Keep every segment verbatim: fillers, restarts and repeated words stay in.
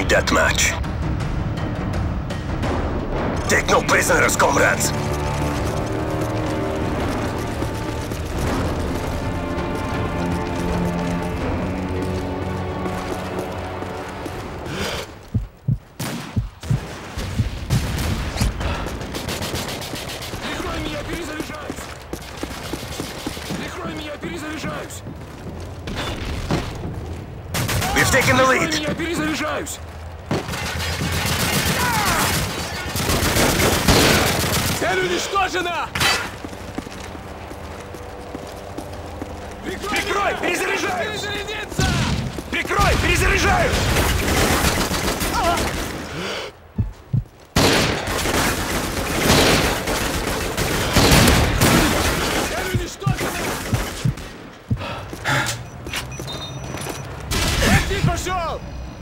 Team deathmatch. Take no prisoners, comrades. Прикрой меня, перезаряжаюсь! Прикрой меня, перезаряжаюсь! We've taken the Прикрой lead. меня, перезаряжаюсь! Цель уничтожена! Прикрой, перезаряжаюсь! Перезарядиться! Прикрой, перезаряжаюсь! Цель уничтожена! Ты пошел!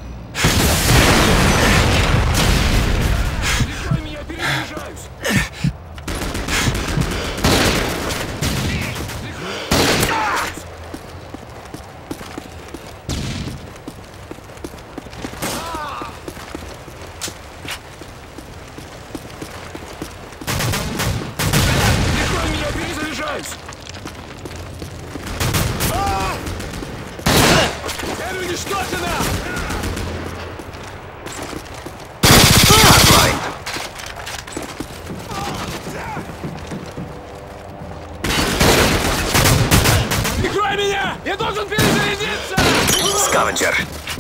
Прикрой меня, перезаряжаюсь! Прикрой меня, перезаряжаюсь! Цель уничтожена! Hardline. Прикрой меня! Я должен перезарядиться! Scavenger.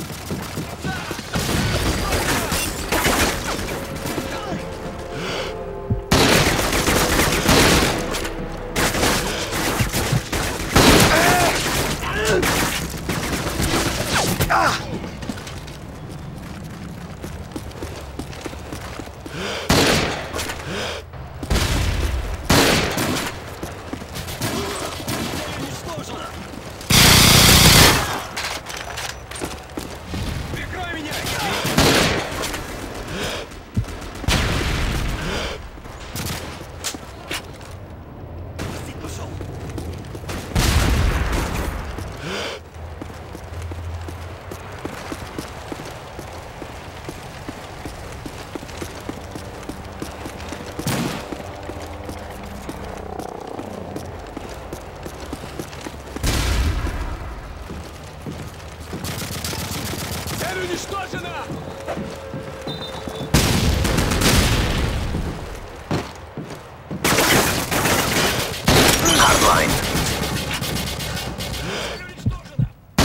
Прикрой меня! Цель уничтожена! Hardline. Цель уничтожена!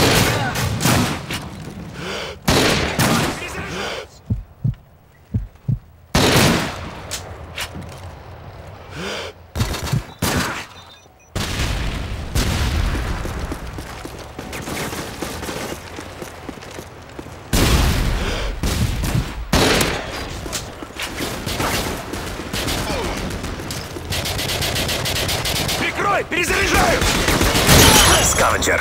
Перезаряжаюсь! Прикрой, перезаряжаюсь! Scavenger.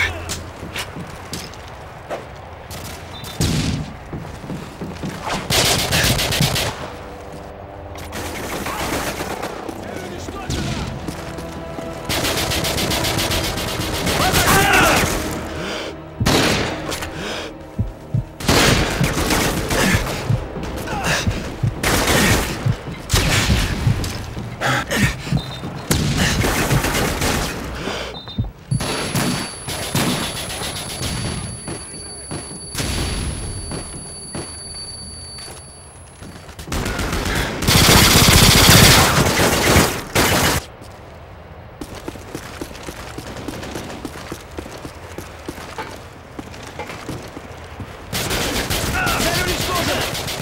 Цель уничтожена! Цель уничтожена!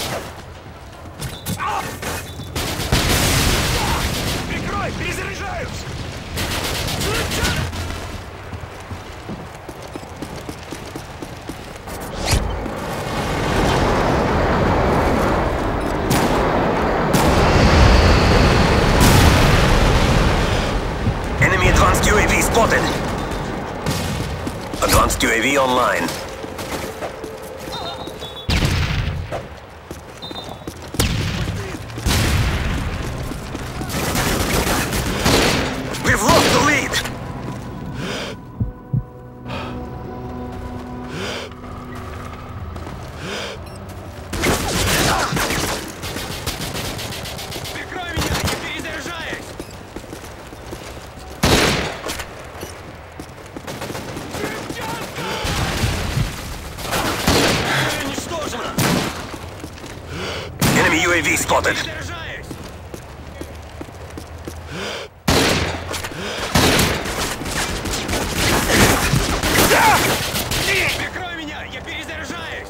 Прикрой, перезаряжаюсь! Enemy advanced U A V spotted. Advanced U A V online. We've lost the lead! эй ви spotted. Прикрой меня, я перезаряжаюсь!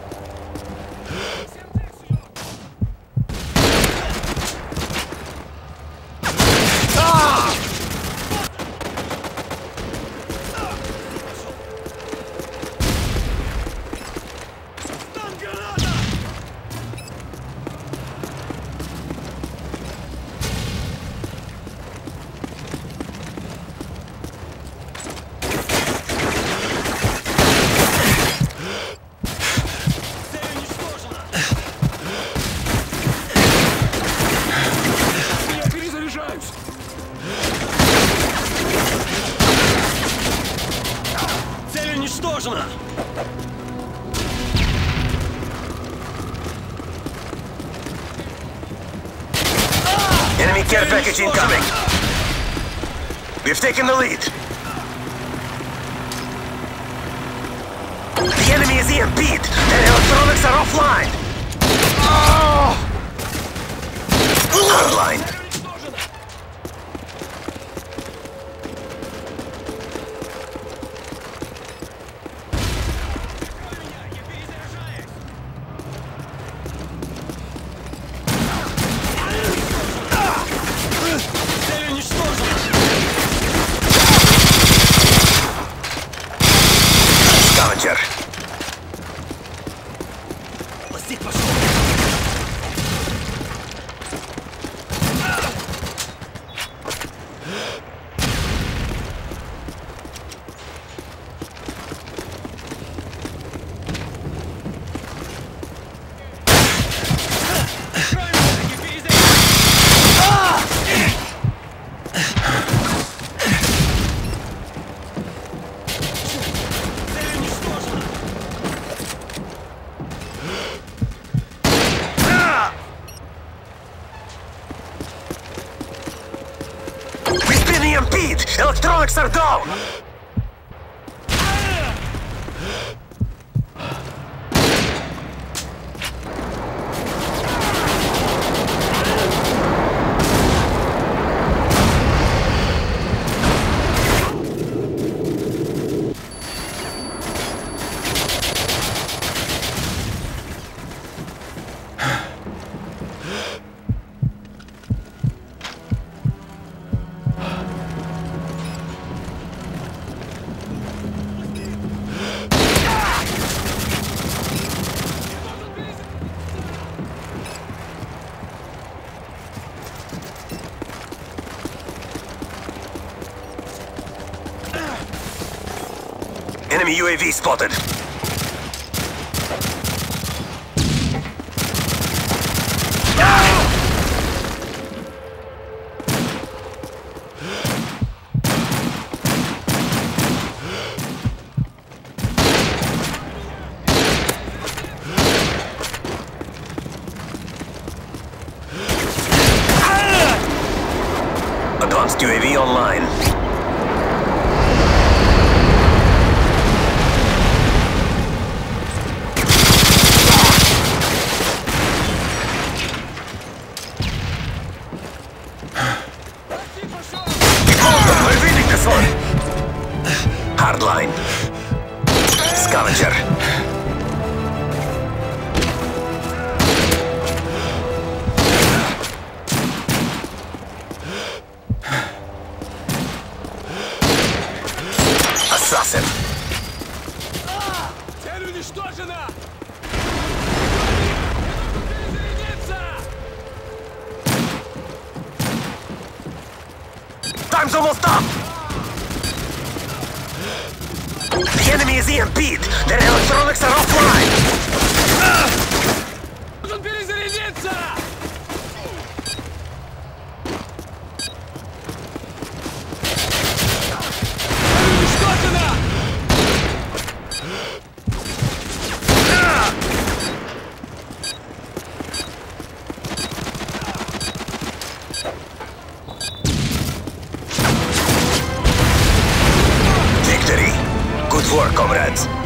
Цель уничтожена! Enemy care package incoming. We've taken the lead. The enemy is E M P'd. Their electronics are offline. Hardline. Цель уничтожена! Scavenger. Пластик пошел! We've been E M P'd. Electronics are down. Enemy U A V spotted. Advanced U A V online. We're winning this one. Hardline. Scavenger. Assassin. Цель уничтожена! Time's almost up. The enemy is E M P'd. Their electronics are offline. Нужно перезарядиться! Уничтожена! Victory. Good work, comrades.